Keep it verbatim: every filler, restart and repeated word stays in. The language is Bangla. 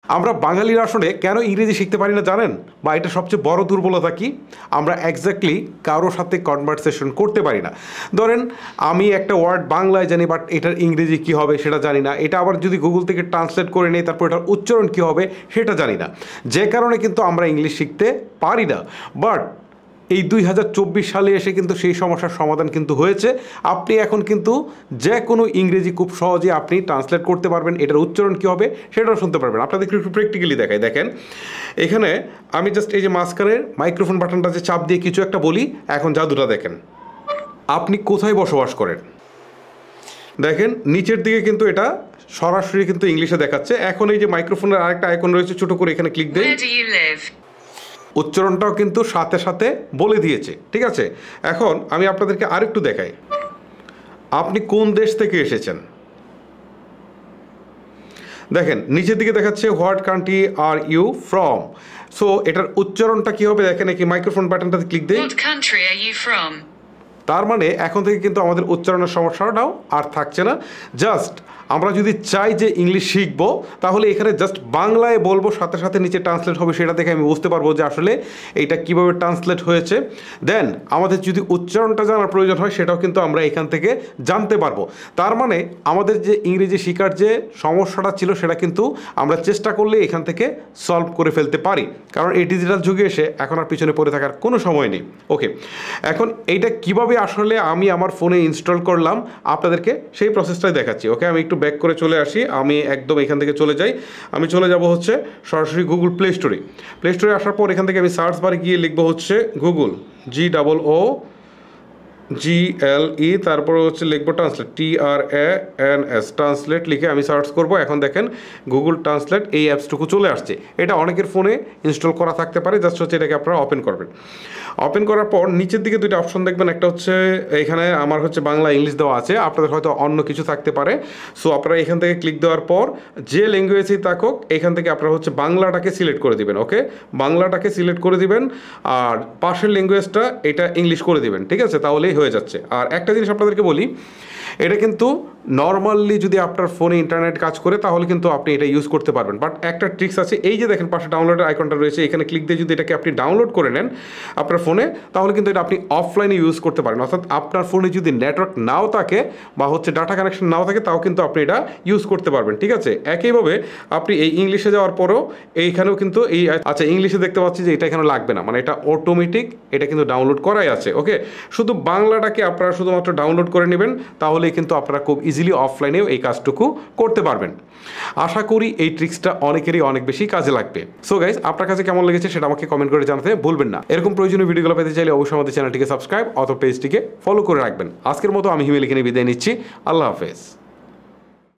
আমরা বাঙালিরা আসলে কেন ইংরেজি শিখতে পারি না জানেন, বা এটা সবচেয়ে বড় দুর্বলতা কি? আমরা এক্স্যাক্টলি কারোর সাথে কনভারসেশন করতে পারি না। ধরেন আমি একটা ওয়ার্ড বাংলায় জানি, বাট এটার ইংরেজি কী হবে সেটা জানি না। এটা আবার যদি গুগল থেকে ট্রান্সলেট করে নেই, তারপর এটার উচ্চারণ কী হবে সেটা জানি না। যে কারণে কিন্তু আমরা ইংলিশ শিখতে পারি না। বাট এই দুই হাজার চব্বিশ সালে এসে কিন্তু সেই সমস্যার সমাধান কিন্তু হয়েছে। আপনি এখন কিন্তু যে কোনো ইংরেজি খুব সহজে আপনি ট্রান্সলেট করতে পারবেন। এটার উচ্চারণ কী হবে সেটাও শুনতে পারবেন। আপনাদেরকে একটু প্র্যাকটিক্যালি দেখাই। দেখেন এখানে আমি জাস্ট এই যে মাঝখানের মাইক্রোফোন বাটনটা যে চাপ দিয়ে কিছু একটা বলি, এখন জাদুটা দেখেন। আপনি কোথায় বসবাস করেন? দেখেন নিচের দিকে কিন্তু এটা সরাসরি কিন্তু ইংলিশে দেখাচ্ছে। এখন এই যে মাইক্রোফোনের আরেকটা আইকন রয়েছে, ছোট করে এখানে ক্লিক দেই, উচ্চারণটাও কিন্তু সাথে সাথে বলে দিয়েছে। ঠিক আছে, এখন আমি আপনাদেরকে আরেকটু দেখাই। আপনি কোন দেশ থেকে এসেছেন? দেখেন নিচের দিকে দেখাচ্ছে what country are you from. So এটার উচ্চারণটা কী হবে দেখেন, কি মাইক্রোফোন বাটনটাতে ক্লিক দেই। তার মানে এখন থেকে কিন্তু আমাদের উচ্চারণের সমস্যাটাও আর থাকছে না। জাস্ট আমরা যদি চাই যে ইংলিশ শিখবো, তাহলে এখানে জাস্ট বাংলায় বলবো, সাথে সাথে নিচে ট্রান্সলেট হবে, সেটা দেখে আমি বুঝতে পারবো যে আসলে এইটা কীভাবে ট্রান্সলেট হয়েছে। দেন আমাদের যদি উচ্চারণটা জানার প্রয়োজন হয়, সেটাও কিন্তু আমরা এখান থেকে জানতে পারবো। তার মানে আমাদের যে ইংরেজি শেখার যে সমস্যাটা ছিল, সেটা কিন্তু আমরা চেষ্টা করলে এখান থেকে সলভ করে ফেলতে পারি। কারণ এই ডিজিটাল যুগে এসে এখন আর পিছনে পড়ে থাকার কোনো সময় নেই। ওকে, এখন এইটা কীভাবে আসলে আমি আমার ফোনে ইনস্টল করলাম আপনাদেরকে সেই প্রসেসটাই দেখাচ্ছি। ওকে, আমি একটু ব্যাক করে চলে আসি। আমি একদম এখান থেকে চলে যাই। আমি চলে যাব হচ্ছে সরাসরি গুগল প্লে স্টোরে। প্লে স্টোরে আসার পর এখান থেকে আমি সার্চ বারে গিয়ে লিখবো হচ্ছে গুগল, জি ডাবল ও জি এল ই, তারপরে হচ্ছে লিখবো translate, T R A N S, translate লিখে আমি সার্চ করব। এখন দেখেন গুগল ট্রান্সলেট এই অ্যাপসটুকু চলে আসছে। এটা অনেকের ফোনে ইনস্টল করা থাকতে পারে। জাস্ট হচ্ছে এটাকে আপনারা ওপেন করবেন। ওপেন করার পর নিচের দিকে দুইটা অপশন দেখবেন। একটা হচ্ছে এখানে আমার হচ্ছে বাংলা ইংলিশ দেওয়া আছে, আপনাদের হয়তো অন্য কিছু থাকতে পারে। সো আপনারা এখান থেকে ক্লিক দেওয়ার পর যে ল্যাঙ্গুয়েজেই থাকুক, এখান থেকে আপনারা হচ্ছে বাংলাটাকে সিলেক্ট করে দিবেন। ওকে, বাংলাটাকে সিলেক্ট করে দিবেন, আর পাশের ল্যাঙ্গুয়েজটা এটা ইংলিশ করে দিবেন। ঠিক আছে, তাহলেই হয়ে যাচ্ছে। আর একটা জিনিস আপনাদেরকে বলি, এটা কিন্তু নর্মালি যদি আপনার ফোনে ইন্টারনেট কাজ করে, তাহলে কিন্তু আপনি এটা ইউজ করতে পারবেন। বাট একটা ট্রিক্স আছে, এই যে দেখেন পাশে ডাউনলোডের আইকনটা রয়েছে, এখানে ক্লিক দিয়ে যদি এটাকে আপনি ডাউনলোড করে নেন আপনার ফোনে, তাহলে কিন্তু এটা আপনি অফলাইনে ইউজ করতে পারেন। অর্থাৎ আপনার ফোনে যদি নেটওয়ার্ক নাও থাকে বা হচ্ছে ডাটা কানেকশন নাও থাকে, তাও কিন্তু আপনি এটা ইউজ করতে পারবেন। ঠিক আছে, একইভাবে আপনি এই ইংলিশে যাওয়ার পরও এইখানেও কিন্তু এই, আচ্ছা ইংলিশে দেখতে পাচ্ছি যে এটা এখানে লাগবে না, মানে এটা অটোমেটিক এটা কিন্তু ডাউনলোড করাই আছে। ওকে, শুধু বাংলাটাকে আপনারা শুধুমাত্র ডাউনলোড করে নেবেন, তাহলেই কিন্তু আপনারা খুব ইজিলি অফলাইনেও এই কাজটুকু করতে পারবেন। আশা করি এই ট্রিক্সটা অনেকেরই অনেক বেশি কাজে লাগবে। সো গাইস, আপনার কাছে কেমন লেগেছে সেটা আমাকে কমেন্ট করে জানাতে ভুলবেন না। এরকম প্রয়োজনীয় ভিডিওগুলো পেতে চাইলে অবশ্যই আমাদের চ্যানেলটিকে সাবস্ক্রাইব অথবা পেজটিকে ফলো করে রাখবেন। আজকের মতো আমি হিমেল এখানে বিদায় নিচ্ছি। আল্লাহ হাফেজ।